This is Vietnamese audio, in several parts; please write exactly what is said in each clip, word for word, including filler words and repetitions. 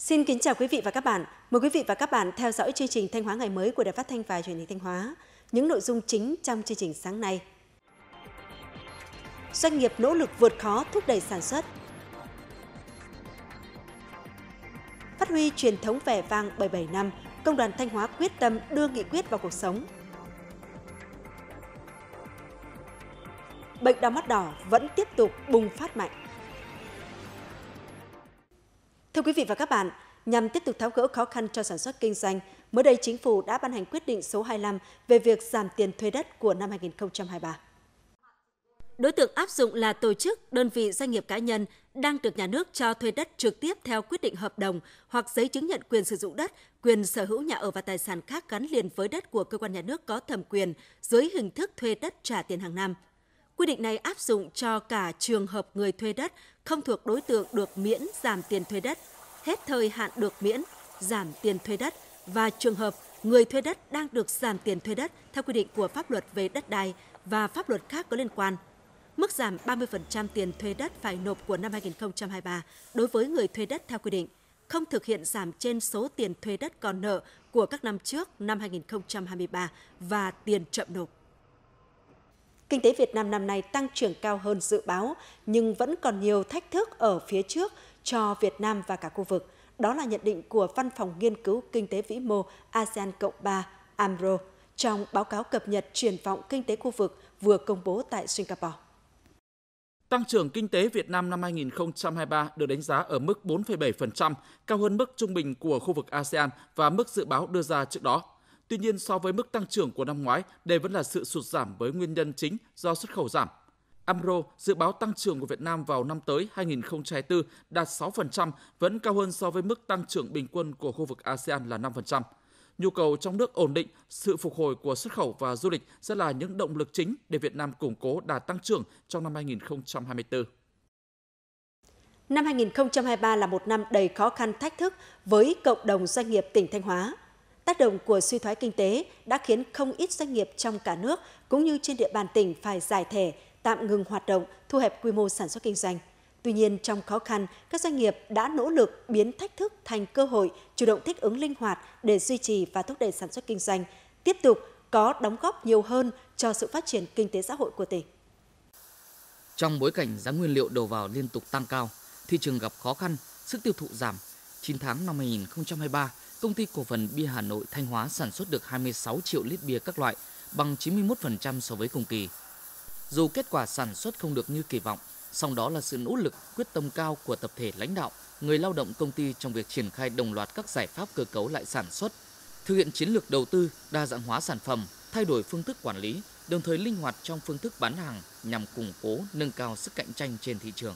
Xin kính chào quý vị và các bạn. Mời quý vị và các bạn theo dõi chương trình Thanh Hóa ngày mới của Đài Phát thanh và Truyền hình Thanh Hóa. Những nội dung chính trong chương trình sáng nay. Doanh nghiệp nỗ lực vượt khó thúc đẩy sản xuất. Phát huy truyền thống vẻ vang bảy mươi bảy năm, Công đoàn Thanh Hóa quyết tâm đưa nghị quyết vào cuộc sống. Bệnh đau mắt đỏ vẫn tiếp tục bùng phát mạnh. Thưa quý vị và các bạn, nhằm tiếp tục tháo gỡ khó khăn cho sản xuất kinh doanh, mới đây Chính phủ đã ban hành quyết định số hai mươi lăm về việc giảm tiền thuê đất của năm hai nghìn không trăm hai mươi ba. Đối tượng áp dụng là tổ chức, đơn vị doanh nghiệp cá nhân đang được nhà nước cho thuê đất trực tiếp theo quyết định hợp đồng hoặc giấy chứng nhận quyền sử dụng đất, quyền sở hữu nhà ở và tài sản khác gắn liền với đất của cơ quan nhà nước có thẩm quyền dưới hình thức thuê đất trả tiền hàng năm. Quy định này áp dụng cho cả trường hợp người thuê đất không thuộc đối tượng được miễn giảm tiền thuê đất, hết thời hạn được miễn giảm tiền thuê đất và trường hợp người thuê đất đang được giảm tiền thuê đất theo quy định của pháp luật về đất đai và pháp luật khác có liên quan. Mức giảm ba mươi phần trăm tiền thuê đất phải nộp của năm hai nghìn không trăm hai mươi ba đối với người thuê đất theo quy định, không thực hiện giảm trên số tiền thuê đất còn nợ của các năm trước năm hai nghìn không trăm hai mươi ba và tiền chậm nộp. Kinh tế Việt Nam năm nay tăng trưởng cao hơn dự báo, nhưng vẫn còn nhiều thách thức ở phía trước cho Việt Nam và cả khu vực. Đó là nhận định của Văn phòng Nghiên cứu Kinh tế Vĩ mô a sê an cộng ba a em rô trong báo cáo cập nhật triển vọng kinh tế khu vực vừa công bố tại Singapore. Tăng trưởng kinh tế Việt Nam năm hai nghìn không trăm hai mươi ba được đánh giá ở mức bốn phẩy bảy phần trăm, cao hơn mức trung bình của khu vực a sê an và mức dự báo đưa ra trước đó. Tuy nhiên, so với mức tăng trưởng của năm ngoái, đây vẫn là sự sụt giảm với nguyên nhân chính do xuất khẩu giảm. a em rô dự báo tăng trưởng của Việt Nam vào năm tới hai nghìn không trăm hai mươi tư đạt sáu phần trăm, vẫn cao hơn so với mức tăng trưởng bình quân của khu vực a sê an là năm phần trăm. Nhu cầu trong nước ổn định, sự phục hồi của xuất khẩu và du lịch sẽ là những động lực chính để Việt Nam củng cố đà tăng trưởng trong năm hai nghìn không trăm hai mươi tư. Năm hai nghìn không trăm hai mươi ba là một năm đầy khó khăn thách thức với cộng đồng doanh nghiệp tỉnh Thanh Hóa. Tác động của suy thoái kinh tế đã khiến không ít doanh nghiệp trong cả nước cũng như trên địa bàn tỉnh phải giải thể, tạm ngừng hoạt động, thu hẹp quy mô sản xuất kinh doanh. Tuy nhiên, trong khó khăn, các doanh nghiệp đã nỗ lực biến thách thức thành cơ hội, chủ động thích ứng linh hoạt để duy trì và thúc đẩy sản xuất kinh doanh, tiếp tục có đóng góp nhiều hơn cho sự phát triển kinh tế xã hội của tỉnh. Trong bối cảnh giá nguyên liệu đầu vào liên tục tăng cao, thị trường gặp khó khăn, sức tiêu thụ giảm, chín tháng năm hai nghìn không trăm hai mươi ba, Công ty cổ phần bia Hà Nội Thanh Hóa sản xuất được hai mươi sáu triệu lít bia các loại, bằng chín mươi mốt phần trăm so với cùng kỳ. Dù kết quả sản xuất không được như kỳ vọng, song đó là sự nỗ lực, quyết tâm cao của tập thể lãnh đạo, người lao động công ty trong việc triển khai đồng loạt các giải pháp cơ cấu lại sản xuất, thực hiện chiến lược đầu tư, đa dạng hóa sản phẩm, thay đổi phương thức quản lý, đồng thời linh hoạt trong phương thức bán hàng nhằm củng cố, nâng cao sức cạnh tranh trên thị trường.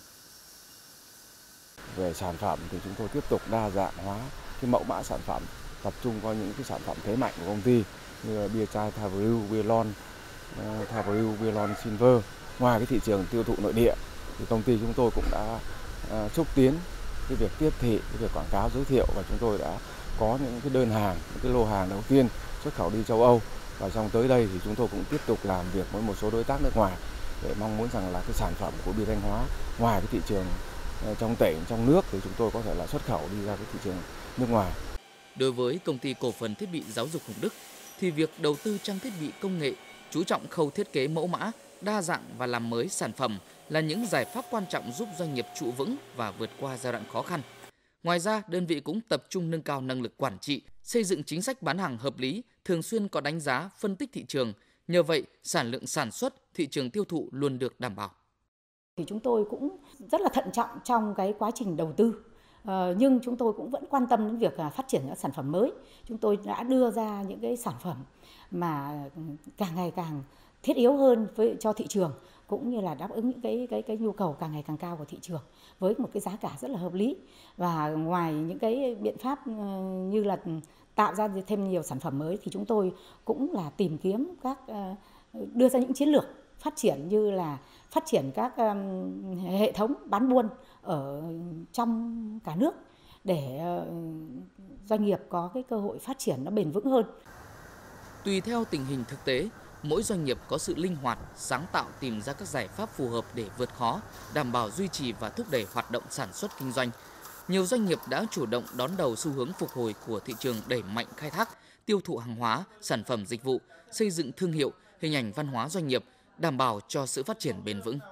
Về sản phẩm thì chúng tôi tiếp tục đa dạng hóa cái mẫu mã sản phẩm, tập trung vào những cái sản phẩm thế mạnh của công ty như là bia chai Thai Brew, bia lon, Thai Brew, bia lon Silver. Ngoài cái thị trường tiêu thụ nội địa thì công ty chúng tôi cũng đã uh, xúc tiến cái việc tiếp thị, cái việc quảng cáo giới thiệu và chúng tôi đã có những cái đơn hàng, những cái lô hàng đầu tiên xuất khẩu đi châu Âu, và trong tới đây thì chúng tôi cũng tiếp tục làm việc với một số đối tác nước ngoài để mong muốn rằng là cái sản phẩm của bia Thanh Hóa ngoài cái thị trường uh, trong tỉnh, trong nước thì chúng tôi có thể là xuất khẩu đi ra cái thị trường nước ngoài. Đối với công ty cổ phần thiết bị giáo dục Hồng Đức thì việc đầu tư trang thiết bị công nghệ, chú trọng khâu thiết kế mẫu mã, đa dạng và làm mới sản phẩm là những giải pháp quan trọng giúp doanh nghiệp trụ vững và vượt qua giai đoạn khó khăn. Ngoài ra, đơn vị cũng tập trung nâng cao năng lực quản trị, xây dựng chính sách bán hàng hợp lý, thường xuyên có đánh giá, phân tích thị trường. Nhờ vậy, sản lượng sản xuất, thị trường tiêu thụ luôn được đảm bảo. Thì chúng tôi cũng rất là thận trọng trong cái quá trình đầu tư. Ờ, nhưng chúng tôi cũng vẫn quan tâm đến việc phát triển các sản phẩm mới. Chúng tôi đã đưa ra những cái sản phẩm mà càng ngày càng thiết yếu hơn với cho thị trường, cũng như là đáp ứng những cái cái cái nhu cầu càng ngày càng cao của thị trường với một cái giá cả rất là hợp lý. Và ngoài những cái biện pháp như là tạo ra thêm nhiều sản phẩm mới thì chúng tôi cũng là tìm kiếm các đưa ra những chiến lược phát triển như là phát triển các um, hệ thống bán buôn ở trong cả nước để uh, doanh nghiệp có cái cơ hội phát triển nó bền vững hơn. Tùy theo tình hình thực tế, mỗi doanh nghiệp có sự linh hoạt, sáng tạo tìm ra các giải pháp phù hợp để vượt khó, đảm bảo duy trì và thúc đẩy hoạt động sản xuất kinh doanh. nhiều doanh nghiệp đã chủ động đón đầu xu hướng phục hồi của thị trường, đẩy mạnh khai thác, tiêu thụ hàng hóa, sản phẩm dịch vụ, xây dựng thương hiệu, hình ảnh văn hóa doanh nghiệp, đảm bảo cho sự phát triển bền vững.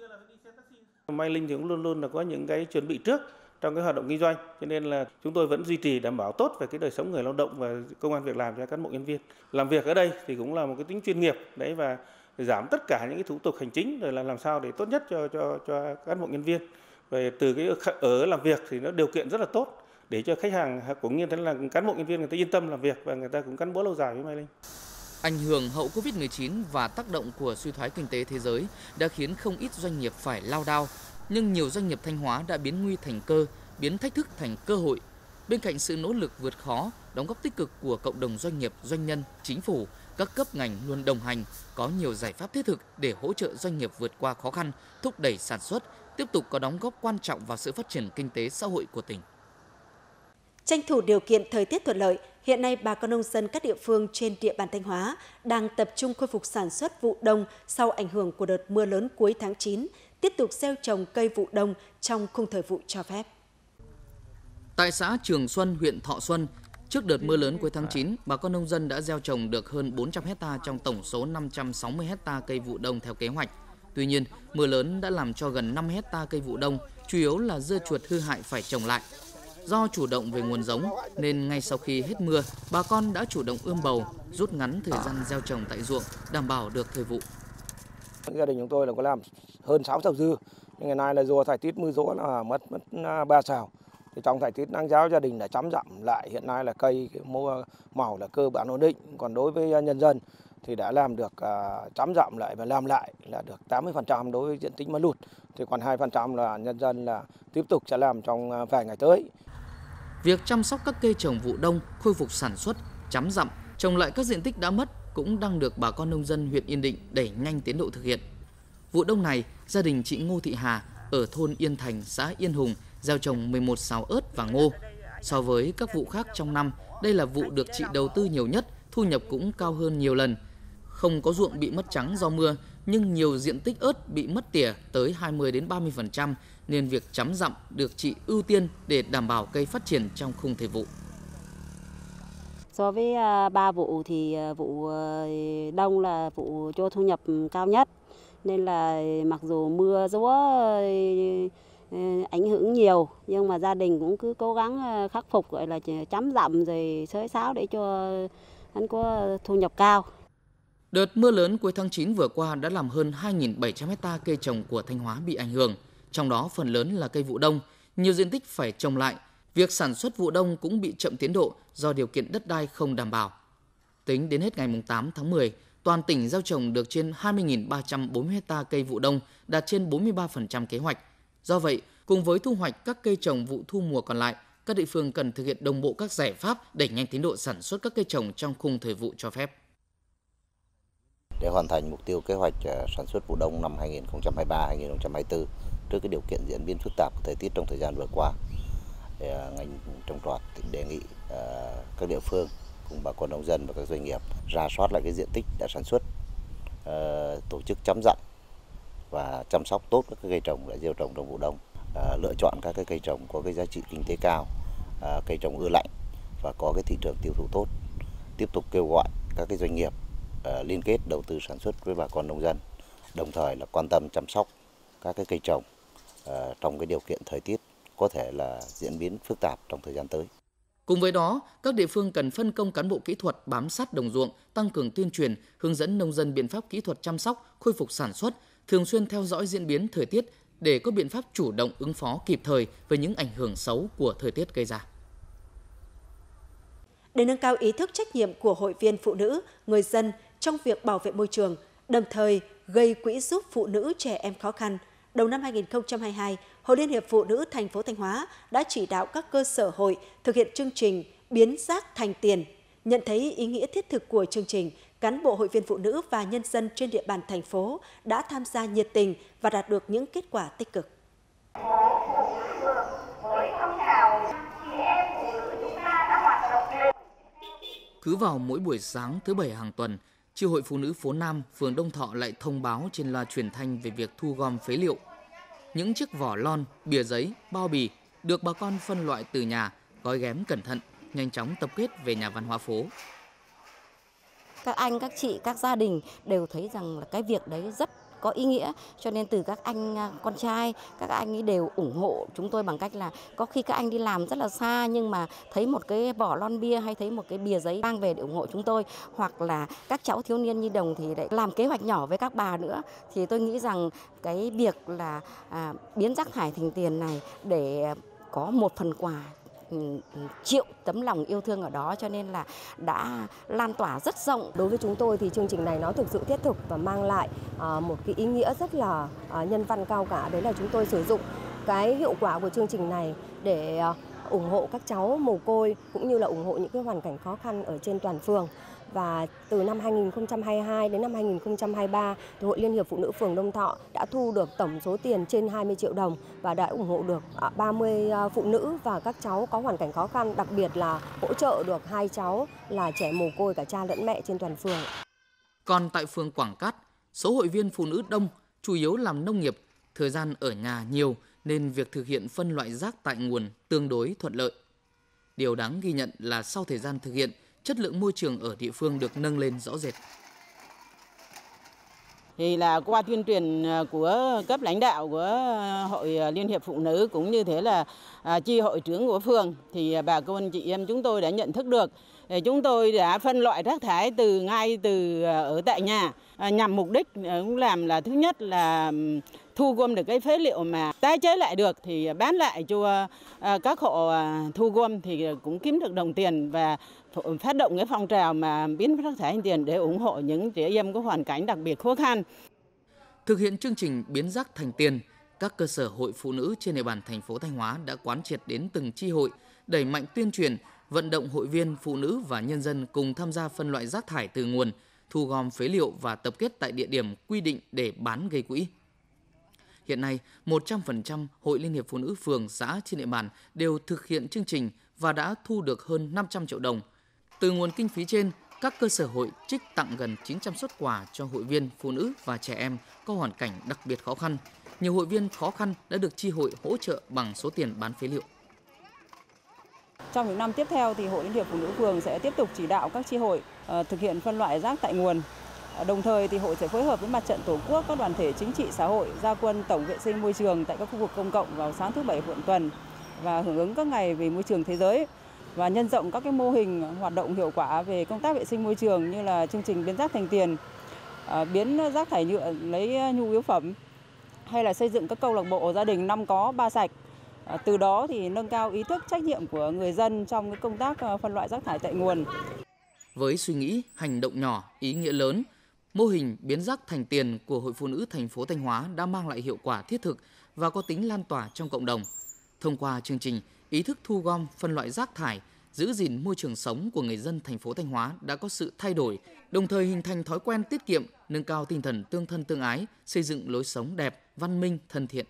Mai Linh thì cũng luôn luôn là có những cái chuẩn bị trước trong cái hoạt động kinh doanh, cho nên là chúng tôi vẫn duy trì đảm bảo tốt về cái đời sống người lao động và công ăn việc làm cho cán bộ nhân viên. Làm việc ở đây thì cũng là một cái tính chuyên nghiệp đấy, và giảm tất cả những cái thủ tục hành chính, rồi là làm sao để tốt nhất cho cho cho cán bộ nhân viên. Về từ cái ở làm việc thì nó điều kiện rất là tốt để cho khách hàng cũng như thế là cán bộ nhân viên người ta yên tâm làm việc và người ta cũng gắn bó lâu dài với Mai Linh. Ảnh hưởng hậu Covid mười chín và tác động của suy thoái kinh tế thế giới đã khiến không ít doanh nghiệp phải lao đao, nhưng nhiều doanh nghiệp Thanh Hóa đã biến nguy thành cơ, biến thách thức thành cơ hội. Bên cạnh sự nỗ lực vượt khó, đóng góp tích cực của cộng đồng doanh nghiệp, doanh nhân, chính phủ, các cấp ngành luôn đồng hành, có nhiều giải pháp thiết thực để hỗ trợ doanh nghiệp vượt qua khó khăn, thúc đẩy sản xuất, tiếp tục có đóng góp quan trọng vào sự phát triển kinh tế xã hội của tỉnh. Tranh thủ điều kiện thời tiết thuận lợi, hiện nay bà con nông dân các địa phương trên địa bàn Thanh Hóa đang tập trung khôi phục sản xuất vụ đông sau ảnh hưởng của đợt mưa lớn cuối tháng chín, tiếp tục gieo trồng cây vụ đông trong khung thời vụ cho phép. Tại xã Trường Xuân, huyện Thọ Xuân, trước đợt mưa lớn cuối tháng chín, bà con nông dân đã gieo trồng được hơn bốn trăm héc ta trong tổng số năm trăm sáu mươi héc ta cây vụ đông theo kế hoạch. Tuy nhiên, mưa lớn đã làm cho gần năm héc ta cây vụ đông, chủ yếu là dưa chuột hư hại phải trồng lại. Do chủ động về nguồn giống nên ngay sau khi hết mưa, bà con đã chủ động ươm bầu, rút ngắn thời gian gieo trồng tại ruộng, đảm bảo được thời vụ. Gia đình chúng tôi là có làm hơn sáu sào dưa, nhưng ngày nay là do thời tiết mưa gió là mất mất ba sào. Thì trong thời tiết nắng giáo gia đình đã chấm dặm lại, hiện nay là cây mua màu là cơ bản ổn định. Còn đối với nhân dân thì đã làm được uh, chấm dặm lại và làm lại là được tám mươi phần trăm đối với diện tích mưa lụt. Thì còn hai phần trăm là nhân dân là tiếp tục sẽ làm trong vài ngày tới. Việc chăm sóc các cây trồng vụ đông, khôi phục sản xuất, chấm dặm, trồng lại các diện tích đã mất cũng đang được bà con nông dân huyện Yên Định đẩy nhanh tiến độ thực hiện. Vụ đông này, gia đình chị Ngô Thị Hà ở thôn Yên Thành, xã Yên Hùng gieo trồng mười một sào ớt và ngô. So với các vụ khác trong năm, đây là vụ được chị đầu tư nhiều nhất, thu nhập cũng cao hơn nhiều lần. Không có ruộng bị mất trắng do mưa, nhưng nhiều diện tích ớt bị mất tỉa tới hai mươi đến ba mươi phần trăm, nên việc chấm dặm được chị ưu tiên để đảm bảo cây phát triển trong khung thời vụ. So với ba vụ thì vụ đông là vụ cho thu nhập cao nhất, nên là mặc dù mưa gió ảnh hưởng nhiều nhưng mà gia đình cũng cứ cố gắng khắc phục, gọi là chấm dặm rồi xới xáo để cho hắn có thu nhập cao. Đợt mưa lớn cuối tháng chín vừa qua đã làm hơn hai nghìn bảy trăm héc ta cây trồng của Thanh Hóa bị ảnh hưởng, trong đó phần lớn là cây vụ đông, nhiều diện tích phải trồng lại. Việc sản xuất vụ đông cũng bị chậm tiến độ do điều kiện đất đai không đảm bảo. Tính đến hết ngày tám tháng mười, toàn tỉnh gieo trồng được trên hai mươi nghìn ba trăm bốn mươi héc ta cây vụ đông, đạt trên bốn mươi ba phần trăm kế hoạch. Do vậy, cùng với thu hoạch các cây trồng vụ thu mùa còn lại, các địa phương cần thực hiện đồng bộ các giải pháp đẩy nhanh tiến độ sản xuất các cây trồng trong khung thời vụ cho phép. Để hoàn thành mục tiêu kế hoạch sản xuất vụ đông năm hai nghìn không trăm hai mươi ba hai nghìn không trăm hai mươi tư trước cái điều kiện diễn biến phức tạp của thời tiết trong thời gian vừa qua, ngành trồng trọt đề nghị các địa phương cùng bà con nông dân và các doanh nghiệp rà soát lại cái diện tích đã sản xuất, tổ chức chấm dặm và chăm sóc tốt các cây trồng đã gieo trồng trong vụ đông, lựa chọn các cái cây trồng có cái giá trị kinh tế cao, cây trồng ưa lạnh và có cái thị trường tiêu thụ tốt. Tiếp tục kêu gọi các cái doanh nghiệp liên kết đầu tư sản xuất với bà con nông dân, đồng thời là quan tâm chăm sóc các cái cây trồng trong cái điều kiện thời tiết có thể là diễn biến phức tạp trong thời gian tới. Cùng với đó, các địa phương cần phân công cán bộ kỹ thuật bám sát đồng ruộng, tăng cường tuyên truyền, hướng dẫn nông dân biện pháp kỹ thuật chăm sóc, khôi phục sản xuất, thường xuyên theo dõi diễn biến thời tiết để có biện pháp chủ động ứng phó kịp thời với những ảnh hưởng xấu của thời tiết gây ra. Để nâng cao ý thức trách nhiệm của hội viên phụ nữ, người dân trong việc bảo vệ môi trường, đồng thời gây quỹ giúp phụ nữ trẻ em khó khăn, đầu năm hai nghìn không trăm hai mươi hai, Hội Liên hiệp Phụ nữ thành phố Thanh Hóa đã chỉ đạo các cơ sở hội thực hiện chương trình biến rác thành tiền. Nhận thấy ý nghĩa thiết thực của chương trình, cán bộ hội viên phụ nữ và nhân dân trên địa bàn thành phố đã tham gia nhiệt tình và đạt được những kết quả tích cực. Cứ vào mỗi buổi sáng thứ Bảy hàng tuần, Chi hội Phụ nữ phố Nam, phường Đông Thọ lại thông báo trên loa truyền thanh về việc thu gom phế liệu. Những chiếc vỏ lon, bìa giấy, bao bì được bà con phân loại từ nhà, gói ghém cẩn thận, nhanh chóng tập kết về nhà văn hóa phố. Các anh, các chị, các gia đình đều thấy rằng là cái việc đấy rất có ý nghĩa, cho nên từ các anh con trai, các anh ấy đều ủng hộ chúng tôi bằng cách là có khi các anh đi làm rất là xa nhưng mà thấy một cái vỏ lon bia hay thấy một cái bìa giấy mang về để ủng hộ chúng tôi, hoặc là các cháu thiếu niên nhi đồng thì lại làm kế hoạch nhỏ với các bà nữa. Thì tôi nghĩ rằng cái việc là à, biến rác thải thành tiền này để có một phần quà triệu tấm lòng yêu thương ở đó, cho nên là đã lan tỏa rất rộng. Đối với chúng tôi thì chương trình này nó thực sự thiết thực và mang lại uh, một cái ý nghĩa rất là uh, nhân văn cao cả. Đấy là chúng tôi sử dụng cái hiệu quả của chương trình này để uh, ủng hộ các cháu mồ côi cũng như là ủng hộ những cái hoàn cảnh khó khăn ở trên toàn phường. Và từ năm hai nghìn không trăm hai mươi hai đến năm hai nghìn không trăm hai mươi ba, thì Hội Liên hiệp Phụ nữ phường Đông Thọ đã thu được tổng số tiền trên hai mươi triệu đồng và đã ủng hộ được ba mươi phụ nữ và các cháu có hoàn cảnh khó khăn, đặc biệt là hỗ trợ được hai cháu là trẻ mồ côi cả cha lẫn mẹ trên toàn phường. Còn tại phường Quảng Cát, số hội viên phụ nữ đông, chủ yếu làm nông nghiệp, thời gian ở nhà nhiều nên việc thực hiện phân loại rác tại nguồn tương đối thuận lợi. Điều đáng ghi nhận là sau thời gian thực hiện, chất lượng môi trường ở địa phương được nâng lên rõ rệt. Thì là qua tuyên truyền của cấp lãnh đạo của Hội Liên hiệp Phụ nữ cũng như thế là chi hội trưởng của phường thì bà con anh chị em chúng tôi đã nhận thức được. Chúng tôi đã phân loại rác thải từ ngay từ ở tại nhà nhằm mục đích cũng làm là thứ nhất là thu gom được cái phế liệu mà tái chế lại được thì bán lại cho các hộ thu gom thì cũng kiếm được đồng tiền và phát động cái phong trào mà biến rác thải thành tiền để ủng hộ những trẻ em có hoàn cảnh đặc biệt khó khăn. Thực hiện chương trình biến rác thành tiền, các cơ sở hội phụ nữ trên địa bàn thành phố Thanh Hóa đã quán triệt đến từng chi hội, đẩy mạnh tuyên truyền, vận động hội viên, phụ nữ và nhân dân cùng tham gia phân loại rác thải từ nguồn, thu gom phế liệu và tập kết tại địa điểm quy định để bán gây quỹ. Hiện nay, một trăm phần trăm Hội Liên hiệp Phụ nữ phường, xã trên địa bàn đều thực hiện chương trình và đã thu được hơn năm trăm triệu đồng. Từ nguồn kinh phí trên, các cơ sở hội trích tặng gần chín trăm suất quà cho hội viên, phụ nữ và trẻ em có hoàn cảnh đặc biệt khó khăn. Nhiều hội viên khó khăn đã được chi hội hỗ trợ bằng số tiền bán phế liệu. Trong những năm tiếp theo thì Hội Liên hiệp Phụ nữ phường sẽ tiếp tục chỉ đạo các chi hội uh, thực hiện phân loại rác tại nguồn. Uh, đồng thời thì hội sẽ phối hợp với Mặt trận Tổ quốc, các đoàn thể chính trị xã hội ra quân tổng vệ sinh môi trường tại các khu vực công cộng vào sáng thứ Bảy hàng tuần và hưởng ứng các ngày về môi trường thế giới và nhân rộng các cái mô hình hoạt động hiệu quả về công tác vệ sinh môi trường như là chương trình biến rác thành tiền, uh, biến rác thải nhựa lấy nhu yếu phẩm hay là xây dựng các câu lạc bộ gia đình năm có ba sạch. Từ đó thì nâng cao ý thức trách nhiệm của người dân trong cái công tác phân loại rác thải tại nguồn. Với suy nghĩ, hành động nhỏ, ý nghĩa lớn, mô hình biến rác thành tiền của Hội Phụ nữ thành phố Thanh Hóa đã mang lại hiệu quả thiết thực và có tính lan tỏa trong cộng đồng. Thông qua chương trình, ý thức thu gom, phân loại rác thải, giữ gìn môi trường sống của người dân thành phố Thanh Hóa đã có sự thay đổi, đồng thời hình thành thói quen tiết kiệm, nâng cao tinh thần tương thân tương ái, xây dựng lối sống đẹp, văn minh, thân thiện.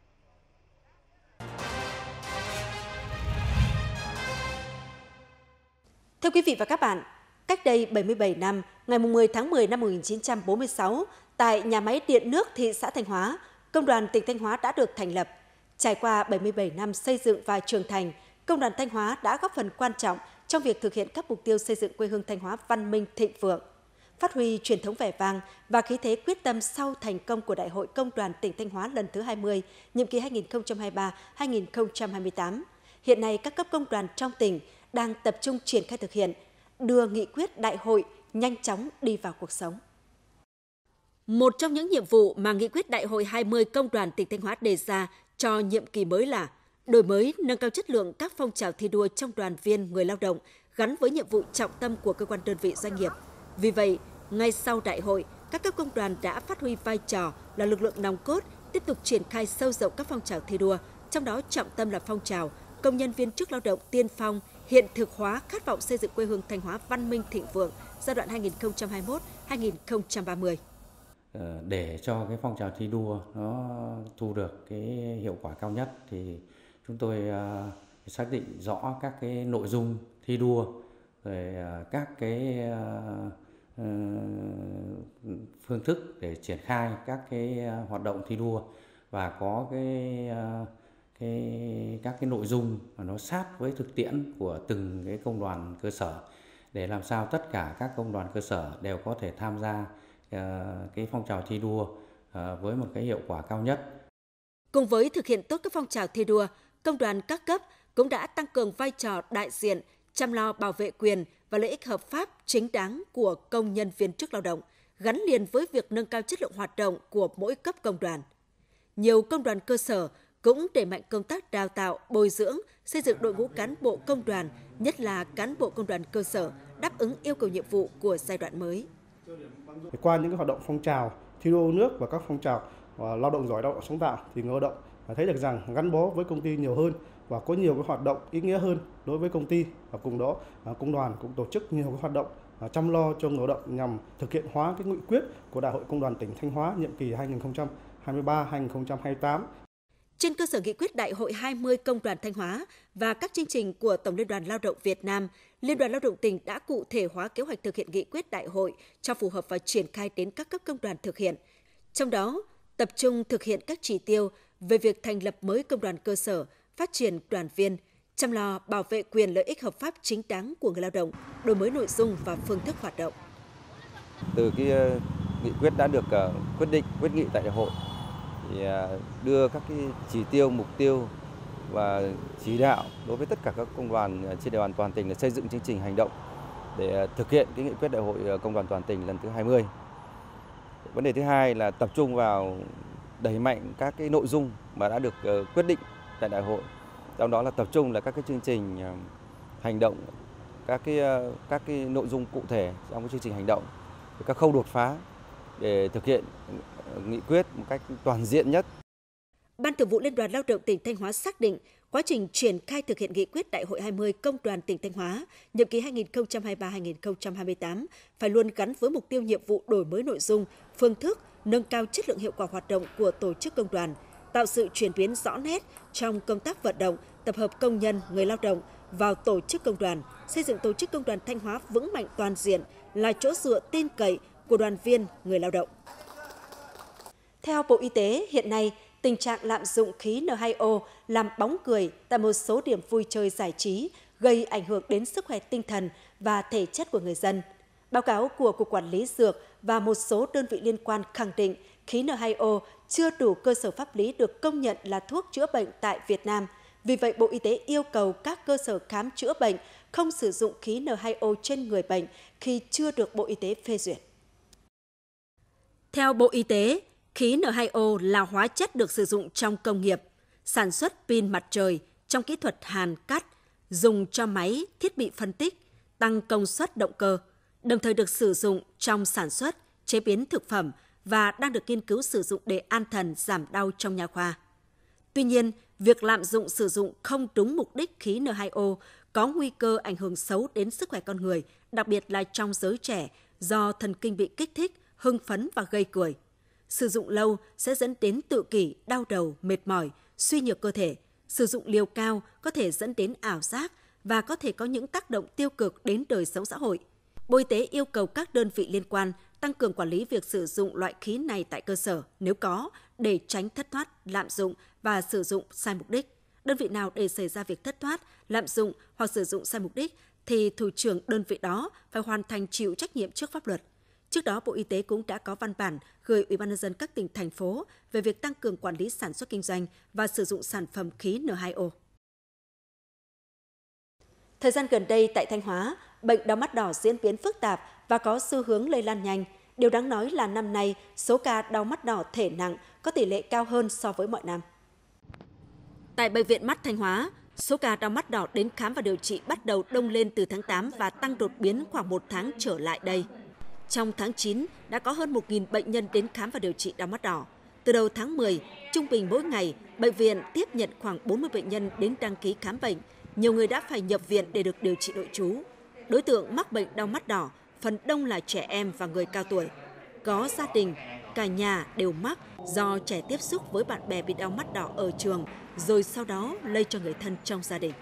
Thưa quý vị và các bạn, cách đây bảy mươi bảy năm, ngày mười tháng mười năm một nghìn chín trăm bốn mươi sáu, tại nhà máy điện nước thị xã Thanh Hóa, Công đoàn tỉnh Thanh Hóa đã được thành lập. Trải qua bảy mươi bảy năm xây dựng và trưởng thành, Công đoàn Thanh Hóa đã góp phần quan trọng trong việc thực hiện các mục tiêu xây dựng quê hương Thanh Hóa văn minh thịnh vượng, phát huy truyền thống vẻ vang và khí thế quyết tâm sau thành công của Đại hội Công đoàn tỉnh Thanh Hóa lần thứ hai mươi, nhiệm kỳ hai nghìn không trăm hai mươi ba đến hai nghìn không trăm hai mươi tám. Hiện nay, các cấp công đoàn trong tỉnh đang tập trung triển khai thực hiện, đưa nghị quyết đại hội nhanh chóng đi vào cuộc sống. Một trong những nhiệm vụ mà nghị quyết đại hội hai mươi Công đoàn tỉnh Thanh Hóa đề ra cho nhiệm kỳ mới là đổi mới, nâng cao chất lượng các phong trào thi đua trong đoàn viên người lao động gắn với nhiệm vụ trọng tâm của cơ quan đơn vị doanh nghiệp. Vì vậy, ngay sau đại hội, các cấp công đoàn đã phát huy vai trò là lực lượng nòng cốt, tiếp tục triển khai sâu rộng các phong trào thi đua, trong đó trọng tâm là phong trào công nhân viên chức lao động tiên phong, hiện thực hóa khát vọng xây dựng quê hương Thanh Hóa văn minh thịnh vượng giai đoạn hai nghìn không trăm hai mươi mốt đến hai nghìn không trăm ba mươi. Để cho cái phong trào thi đua nó thu được cái hiệu quả cao nhất thì chúng tôi uh, xác định rõ các cái nội dung thi đua, rồi uh, các cái uh, uh, phương thức để triển khai các cái uh, hoạt động thi đua và có cái uh, cái các các cái nội dung mà nó sát với thực tiễn của từng cái công đoàn cơ sở, để làm sao tất cả các công đoàn cơ sở đều có thể tham gia cái phong trào thi đua với một cái hiệu quả cao nhất. Cùng với thực hiện tốt các phong trào thi đua, công đoàn các cấp cũng đã tăng cường vai trò đại diện, chăm lo bảo vệ quyền và lợi ích hợp pháp chính đáng của công nhân viên chức lao động, gắn liền với việc nâng cao chất lượng hoạt động của mỗi cấp công đoàn. Nhiều công đoàn cơ sở cũng đẩy mạnh công tác đào tạo, bồi dưỡng, xây dựng đội ngũ cán bộ công đoàn, nhất là cán bộ công đoàn cơ sở, đáp ứng yêu cầu nhiệm vụ của giai đoạn mới. Qua những cái hoạt động phong trào thi đua nước và các phong trào lao động giỏi, lao động sáng tạo thì người lao động thấy được rằng gắn bó với công ty nhiều hơn và có nhiều cái hoạt động ý nghĩa hơn đối với công ty, và cùng đó công đoàn cũng tổ chức nhiều cái hoạt động chăm lo cho người lao động nhằm thực hiện hóa cái nghị quyết của Đại hội Công đoàn tỉnh Thanh Hóa nhiệm kỳ hai nghìn không trăm hai mươi ba đến hai nghìn không trăm hai mươi tám. Trên cơ sở nghị quyết Đại hội hai mươi Công đoàn Thanh Hóa và các chương trình của Tổng Liên đoàn Lao động Việt Nam, Liên đoàn Lao động tỉnh đã cụ thể hóa kế hoạch thực hiện nghị quyết đại hội cho phù hợp và triển khai đến các cấp công đoàn thực hiện. Trong đó, tập trung thực hiện các chỉ tiêu về việc thành lập mới công đoàn cơ sở, phát triển đoàn viên, chăm lo bảo vệ quyền lợi ích hợp pháp chính đáng của người lao động, đổi mới nội dung và phương thức hoạt động. Từ cái nghị quyết đã được quyết định, quyết nghị tại đại hội, thì đưa các cái chỉ tiêu, mục tiêu và chỉ đạo đối với tất cả các công đoàn trên địa bàn toàn tỉnh để xây dựng chương trình hành động để thực hiện cái nghị quyết đại hội Công đoàn toàn tỉnh lần thứ hai mươi. Vấn đề thứ hai là tập trung vào đẩy mạnh các cái nội dung mà đã được quyết định tại đại hội. Trong đó là tập trung là các cái chương trình hành động, các cái các cái nội dung cụ thể trong cái chương trình hành động, các khâu đột phá để thực hiện nghị quyết một cách toàn diện nhất. Ban Thường vụ Liên đoàn Lao động tỉnh Thanh Hóa xác định quá trình triển khai thực hiện nghị quyết Đại hội hai mươi Công đoàn tỉnh Thanh Hóa nhiệm kỳ hai nghìn không trăm hai mươi ba đến hai nghìn không trăm hai mươi tám phải luôn gắn với mục tiêu nhiệm vụ đổi mới nội dung, phương thức, nâng cao chất lượng hiệu quả hoạt động của tổ chức công đoàn, tạo sự chuyển biến rõ nét trong công tác vận động, tập hợp công nhân, người lao động vào tổ chức công đoàn, xây dựng tổ chức công đoàn Thanh Hóa vững mạnh toàn diện, là chỗ dựa tin cậy của đoàn viên, người lao động. Theo Bộ Y tế, hiện nay, tình trạng lạm dụng khí N hai O làm bóng cười tại một số điểm vui chơi giải trí gây ảnh hưởng đến sức khỏe tinh thần và thể chất của người dân. Báo cáo của Cục Quản lý Dược và một số đơn vị liên quan khẳng định khí N hai O chưa đủ cơ sở pháp lý được công nhận là thuốc chữa bệnh tại Việt Nam. Vì vậy, Bộ Y tế yêu cầu các cơ sở khám chữa bệnh không sử dụng khí N hai O trên người bệnh khi chưa được Bộ Y tế phê duyệt. Theo Bộ Y tế, khí N hai O là hóa chất được sử dụng trong công nghiệp, sản xuất pin mặt trời, trong kỹ thuật hàn cắt, dùng cho máy, thiết bị phân tích, tăng công suất động cơ, đồng thời được sử dụng trong sản xuất, chế biến thực phẩm và đang được nghiên cứu sử dụng để an thần, giảm đau trong nha khoa. Tuy nhiên, việc lạm dụng sử dụng không đúng mục đích khí N hai O có nguy cơ ảnh hưởng xấu đến sức khỏe con người, đặc biệt là trong giới trẻ do thần kinh bị kích thích, hưng phấn và gây cười. Sử dụng lâu sẽ dẫn đến tự kỷ, đau đầu, mệt mỏi, suy nhược cơ thể. Sử dụng liều cao có thể dẫn đến ảo giác và có thể có những tác động tiêu cực đến đời sống xã hội. Bộ Y tế yêu cầu các đơn vị liên quan tăng cường quản lý việc sử dụng loại khí này tại cơ sở nếu có, để tránh thất thoát, lạm dụng và sử dụng sai mục đích. Đơn vị nào để xảy ra việc thất thoát, lạm dụng hoặc sử dụng sai mục đích thì thủ trưởng đơn vị đó phải hoàn thành chịu trách nhiệm trước pháp luật. Trước đó, Bộ Y tế cũng đã có văn bản gửi Ủy ban nhân dân các tỉnh, thành phố về việc tăng cường quản lý sản xuất kinh doanh và sử dụng sản phẩm khí N hai O. Thời gian gần đây tại Thanh Hóa, bệnh đau mắt đỏ diễn biến phức tạp và có xu hướng lây lan nhanh. Điều đáng nói là năm nay, số ca đau mắt đỏ thể nặng có tỷ lệ cao hơn so với mọi năm. Tại Bệnh viện Mắt Thanh Hóa, số ca đau mắt đỏ đến khám và điều trị bắt đầu đông lên từ tháng tám và tăng đột biến khoảng một tháng trở lại đây. Trong tháng chín, đã có hơn một nghìn bệnh nhân đến khám và điều trị đau mắt đỏ. Từ đầu tháng mười, trung bình mỗi ngày, bệnh viện tiếp nhận khoảng bốn mươi bệnh nhân đến đăng ký khám bệnh. Nhiều người đã phải nhập viện để được điều trị nội trú. Đối tượng mắc bệnh đau mắt đỏ phần đông là trẻ em và người cao tuổi. Có gia đình, cả nhà đều mắc do trẻ tiếp xúc với bạn bè bị đau mắt đỏ ở trường, rồi sau đó lây cho người thân trong gia đình.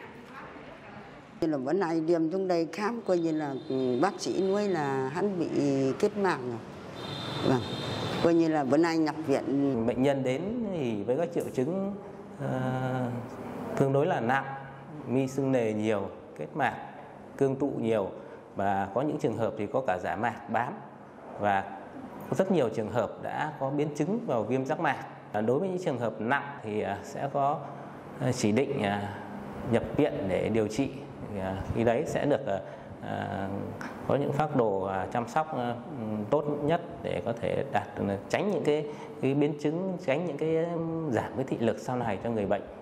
Là bữa nay điểm trong đây khám coi như là bác sĩ nuôi là hắn bị kết mạng rồi. Vâng, coi như là bữa nay nhập viện. Bệnh nhân đến thì với các triệu chứng uh, tương đối là nặng, mi sưng nề nhiều, kết mạc, cương tụ nhiều và có những trường hợp thì có cả giả mạc bám và rất nhiều trường hợp đã có biến chứng vào viêm giác mạc. Đối với những trường hợp nặng thì sẽ có chỉ định nhập viện để điều trị. Khi đấy sẽ được có những phác đồ chăm sóc tốt nhất để có thể đạt tránh những cái, cái biến chứng, tránh những cái giảm cái thị lực sau này cho người bệnh.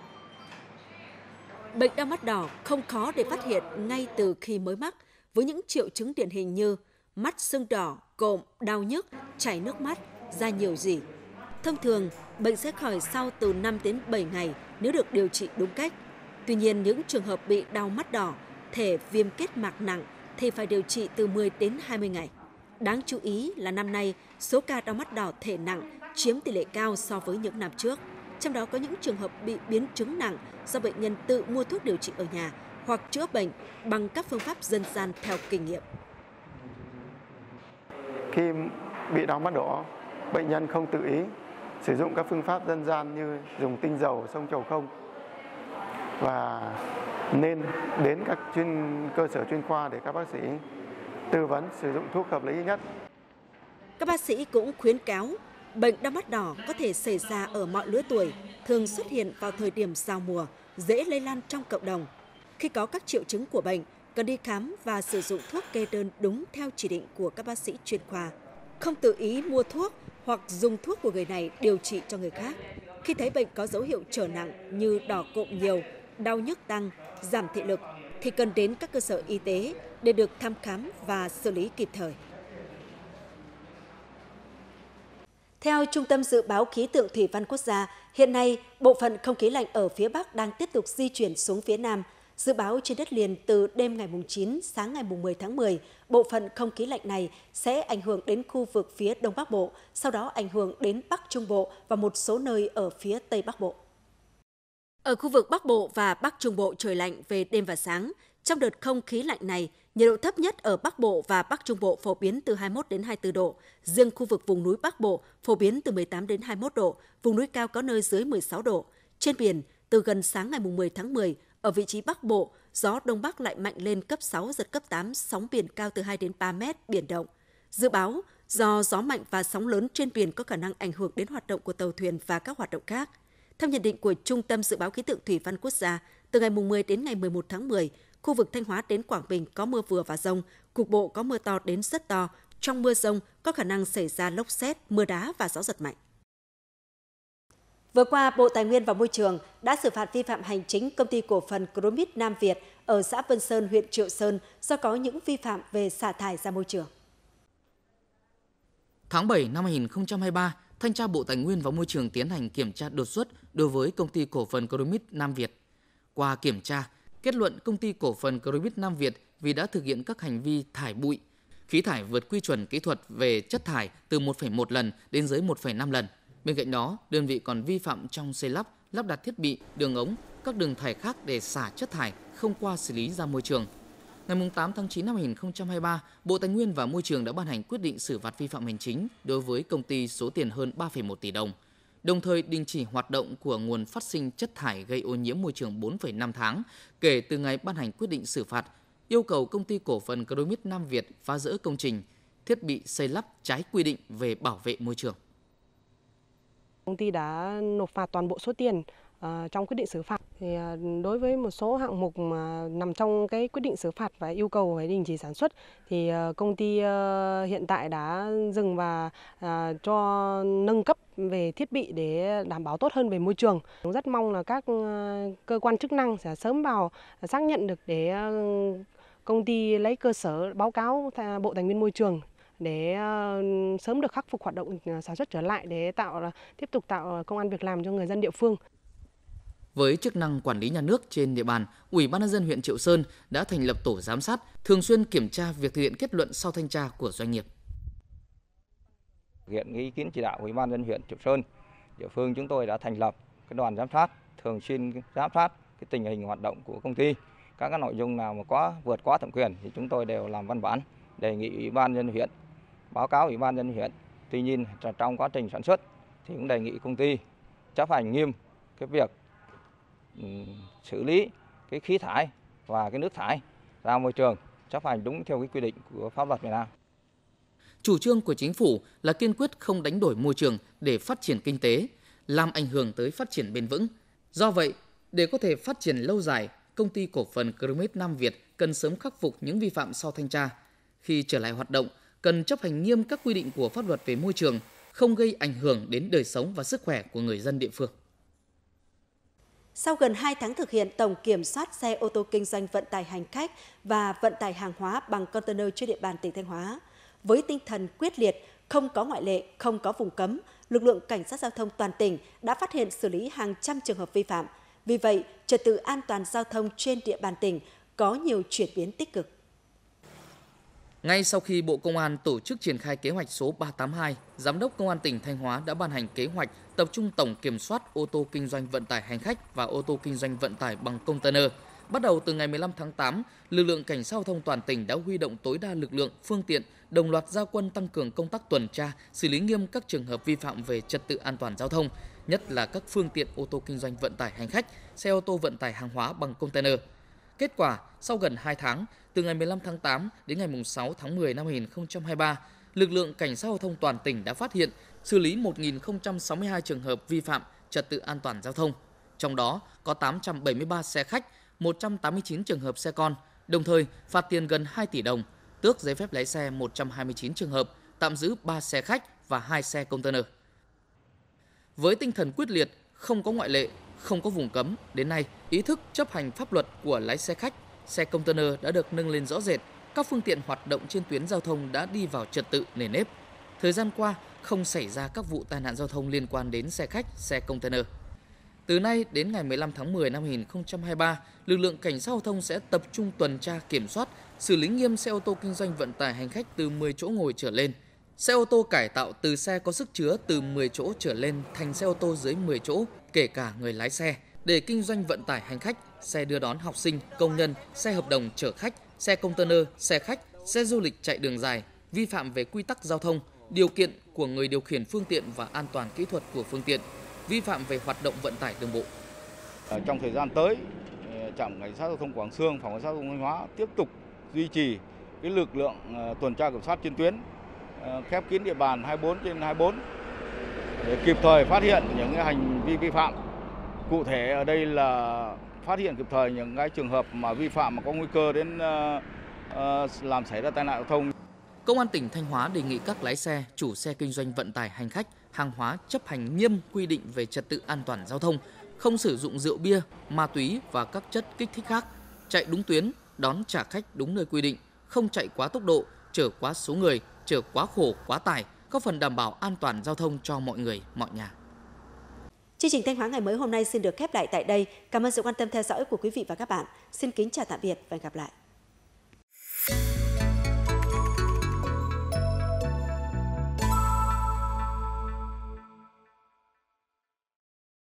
Bệnh đau mắt đỏ không khó để phát hiện ngay từ khi mới mắc, với những triệu chứng điển hình như mắt sưng đỏ, cộm, đau nhức, chảy nước mắt, da nhiều rỉ. Thông thường, bệnh sẽ khỏi sau từ năm đến bảy ngày nếu được điều trị đúng cách. Tuy nhiên, những trường hợp bị đau mắt đỏ, thể viêm kết mạc nặng thì phải điều trị từ mười đến hai mươi ngày. Đáng chú ý là năm nay, số ca đau mắt đỏ thể nặng chiếm tỷ lệ cao so với những năm trước. Trong đó có những trường hợp bị biến chứng nặng do bệnh nhân tự mua thuốc điều trị ở nhà hoặc chữa bệnh bằng các phương pháp dân gian theo kinh nghiệm. Khi bị đau mắt đỏ, bệnh nhân không tự ý sử dụng các phương pháp dân gian như dùng tinh dầu, xông chầu không và nên đến các chuyên cơ sở chuyên khoa để các bác sĩ tư vấn sử dụng thuốc hợp lý nhất. Các bác sĩ cũng khuyến cáo bệnh đau mắt đỏ có thể xảy ra ở mọi lứa tuổi, thường xuất hiện vào thời điểm giao mùa, dễ lây lan trong cộng đồng. Khi có các triệu chứng của bệnh, cần đi khám và sử dụng thuốc kê đơn đúng theo chỉ định của các bác sĩ chuyên khoa. Không tự ý mua thuốc hoặc dùng thuốc của người này điều trị cho người khác. Khi thấy bệnh có dấu hiệu trở nặng như đỏ cộm nhiều, đau nhức tăng, giảm thị lực, thì cần đến các cơ sở y tế để được thăm khám và xử lý kịp thời. Theo Trung tâm Dự báo Khí tượng Thủy văn Quốc gia, hiện nay bộ phận không khí lạnh ở phía Bắc đang tiếp tục di chuyển xuống phía Nam. Dự báo trên đất liền từ đêm ngày chín, sáng ngày mười tháng mười, bộ phận không khí lạnh này sẽ ảnh hưởng đến khu vực phía Đông Bắc Bộ, sau đó ảnh hưởng đến Bắc Trung Bộ và một số nơi ở phía Tây Bắc Bộ. Ở khu vực Bắc Bộ và Bắc Trung Bộ trời lạnh về đêm và sáng. Trong đợt không khí lạnh này, nhiệt độ thấp nhất ở Bắc Bộ và Bắc Trung Bộ phổ biến từ hai mươi mốt đến hai mươi tư độ. Riêng khu vực vùng núi Bắc Bộ phổ biến từ mười tám đến hai mươi mốt độ, vùng núi cao có nơi dưới mười sáu độ. Trên biển, từ gần sáng ngày mười tháng mười, ở vị trí Bắc Bộ, gió Đông Bắc lại mạnh lên cấp sáu, giật cấp tám, sóng biển cao từ hai đến ba mét, biển động. Dự báo, do gió mạnh và sóng lớn trên biển có khả năng ảnh hưởng đến hoạt động của tàu thuyền và các hoạt động khác. Theo nhận định của Trung tâm Dự báo Khí tượng Thủy văn Quốc gia, từ ngày mười đến ngày mười một tháng mười, khu vực Thanh Hóa đến Quảng Bình có mưa vừa và dông, cục bộ có mưa to đến rất to. Trong mưa dông có khả năng xảy ra lốc sét, mưa đá và gió giật mạnh. Vừa qua, Bộ Tài nguyên và Môi trường đã xử phạt vi phạm hành chính công ty cổ phần Chromit Nam Việt ở xã Vân Sơn, huyện Triệu Sơn do có những vi phạm về xả thải ra môi trường. Tháng bảy năm hai nghìn không trăm hai mươi ba, Thanh tra Bộ Tài nguyên và Môi trường tiến hành kiểm tra đột xuất đối với công ty cổ phần Chromit Nam Việt. Qua kiểm tra, kết luận công ty cổ phần Chromit Nam Việt vì đã thực hiện các hành vi thải bụi, khí thải vượt quy chuẩn kỹ thuật về chất thải từ một phẩy một lần đến dưới một phẩy năm lần. Bên cạnh đó, đơn vị còn vi phạm trong xây lắp, lắp đặt thiết bị, đường ống, các đường thải khác để xả chất thải không qua xử lý ra môi trường. Ngày tám tháng chín năm hai nghìn không trăm hai mươi ba, Bộ Tài nguyên và Môi trường đã ban hành quyết định xử phạt vi phạm hành chính đối với công ty số tiền hơn ba phẩy một tỷ đồng, đồng thời đình chỉ hoạt động của nguồn phát sinh chất thải gây ô nhiễm môi trường bốn phẩy năm tháng kể từ ngày ban hành quyết định xử phạt, yêu cầu công ty cổ phần Chromit Nam Việt phá dỡ công trình, thiết bị xây lắp trái quy định về bảo vệ môi trường. Công ty đã nộp phạt toàn bộ số tiền uh, trong quyết định xử phạt. Thì uh, đối với một số hạng mục mà nằm trong cái quyết định xử phạt và yêu cầu phải đình chỉ sản xuất thì uh, công ty uh, hiện tại đã dừng và uh, cho nâng cấp về thiết bị để đảm bảo tốt hơn về môi trường. Rất mong là các uh, cơ quan chức năng sẽ sớm vào xác nhận được để uh, công ty lấy cơ sở báo cáo Bộ Tài nguyên Môi trường để uh, sớm được khắc phục hoạt động uh, sản xuất trở lại để tạo uh, tiếp tục tạo công ăn việc làm cho người dân địa phương. Với chức năng quản lý nhà nước trên địa bàn, Ủy ban nhân dân huyện Triệu Sơn đã thành lập tổ giám sát, thường xuyên kiểm tra việc thực hiện kết luận sau thanh tra của doanh nghiệp. Thực hiện ý kiến chỉ đạo của Ủy ban nhân dân huyện Triệu Sơn, địa phương chúng tôi đã thành lập cái đoàn giám sát, thường xuyên giám sát cái tình hình hoạt động của công ty. Các cái nội dung nào mà quá vượt quá thẩm quyền thì chúng tôi đều làm văn bản đề nghị Ủy ban nhân dân huyện báo cáo Ủy ban nhân dân huyện. Tuy nhiên trong quá trình sản xuất thì cũng đề nghị công ty chấp hành nghiêm cái việc xử lý cái khí thải và cái nước thải ra môi trường, chấp hành đúng theo cái quy định của pháp luật Việt Nam. Chủ trương của chính phủ là kiên quyết không đánh đổi môi trường để phát triển kinh tế, làm ảnh hưởng tới phát triển bền vững. Do vậy, để có thể phát triển lâu dài, Công ty cổ phần Chromet Nam Việt cần sớm khắc phục những vi phạm sau thanh tra. Khi trở lại hoạt động, cần chấp hành nghiêm các quy định của pháp luật về môi trường, không gây ảnh hưởng đến đời sống và sức khỏe của người dân địa phương. Sau gần hai tháng thực hiện tổng kiểm soát xe ô tô kinh doanh vận tải hành khách và vận tải hàng hóa bằng container trên địa bàn tỉnh Thanh Hóa, với tinh thần quyết liệt, không có ngoại lệ, không có vùng cấm, lực lượng cảnh sát giao thông toàn tỉnh đã phát hiện xử lý hàng trăm trường hợp vi phạm. Vì vậy, trật tự an toàn giao thông trên địa bàn tỉnh có nhiều chuyển biến tích cực. Ngay sau khi Bộ Công an tổ chức triển khai kế hoạch số ba tám hai, Giám đốc Công an tỉnh Thanh Hóa đã ban hành kế hoạch tập trung tổng kiểm soát ô tô kinh doanh vận tải hành khách và ô tô kinh doanh vận tải bằng container. Bắt đầu từ ngày mười lăm tháng tám, lực lượng cảnh sát giao thông toàn tỉnh đã huy động tối đa lực lượng, phương tiện, đồng loạt ra quân tăng cường công tác tuần tra, xử lý nghiêm các trường hợp vi phạm về trật tự an toàn giao thông, nhất là các phương tiện ô tô kinh doanh vận tải hành khách, xe ô tô vận tải hàng hóa bằng container. Kết quả, sau gần hai tháng, từ ngày mười lăm tháng tám đến ngày sáu tháng mười năm hai nghìn không trăm hai mươi ba, lực lượng cảnh sát giao thông toàn tỉnh đã phát hiện, xử lý một nghìn không trăm sáu mươi hai trường hợp vi phạm trật tự an toàn giao thông. Trong đó có tám trăm bảy mươi ba xe khách, một trăm tám mươi chín trường hợp xe con, đồng thời phạt tiền gần hai tỷ đồng, tước giấy phép lái xe một trăm hai mươi chín trường hợp, tạm giữ ba xe khách và hai xe container. Với tinh thần quyết liệt, không có ngoại lệ, không có vùng cấm, đến nay, ý thức chấp hành pháp luật của lái xe khách, xe container đã được nâng lên rõ rệt. Các phương tiện hoạt động trên tuyến giao thông đã đi vào trật tự nề nếp. Thời gian qua, không xảy ra các vụ tai nạn giao thông liên quan đến xe khách, xe container. Từ nay đến ngày mười lăm tháng mười năm hai nghìn không trăm hai mươi ba, lực lượng cảnh sát giao thông sẽ tập trung tuần tra kiểm soát, xử lý nghiêm xe ô tô kinh doanh vận tải hành khách từ mười chỗ ngồi trở lên, xe ô tô cải tạo từ xe có sức chứa từ mười chỗ trở lên thành xe ô tô dưới mười chỗ, kể cả người lái xe, để kinh doanh vận tải hành khách, xe đưa đón học sinh, công nhân, xe hợp đồng chở khách, xe container, xe khách, xe du lịch chạy đường dài, vi phạm về quy tắc giao thông, điều kiện của người điều khiển phương tiện và an toàn kỹ thuật của phương tiện, vi phạm về hoạt động vận tải đường bộ. Trong thời gian tới, trạm cảnh sát giao thông Quảng Xương, phòng cảnh sát giao thông Thanh Hóa tiếp tục duy trì cái lực lượng tuần tra kiểm soát trên tuyến, khép kín địa bàn hai mươi bốn trên hai mươi bốn để kịp thời phát hiện những cái hành vi vi phạm. Cụ thể ở đây là phát hiện kịp thời những cái trường hợp mà vi phạm mà có nguy cơ đến uh, uh, làm xảy ra tai nạn giao thông. Công an tỉnh Thanh Hóa đề nghị các lái xe, chủ xe kinh doanh vận tải hành khách, hàng hóa chấp hành nghiêm quy định về trật tự an toàn giao thông, không sử dụng rượu bia, ma túy và các chất kích thích khác, chạy đúng tuyến, đón trả khách đúng nơi quy định, không chạy quá tốc độ, chở quá số người, chở quá khổ, quá tải, góp phần đảm bảo an toàn giao thông cho mọi người, mọi nhà. Chương trình Thanh Hóa ngày mới hôm nay xin được khép lại tại đây. Cảm ơn sự quan tâm theo dõi của quý vị và các bạn. Xin kính chào tạm biệt và hẹn gặp lại.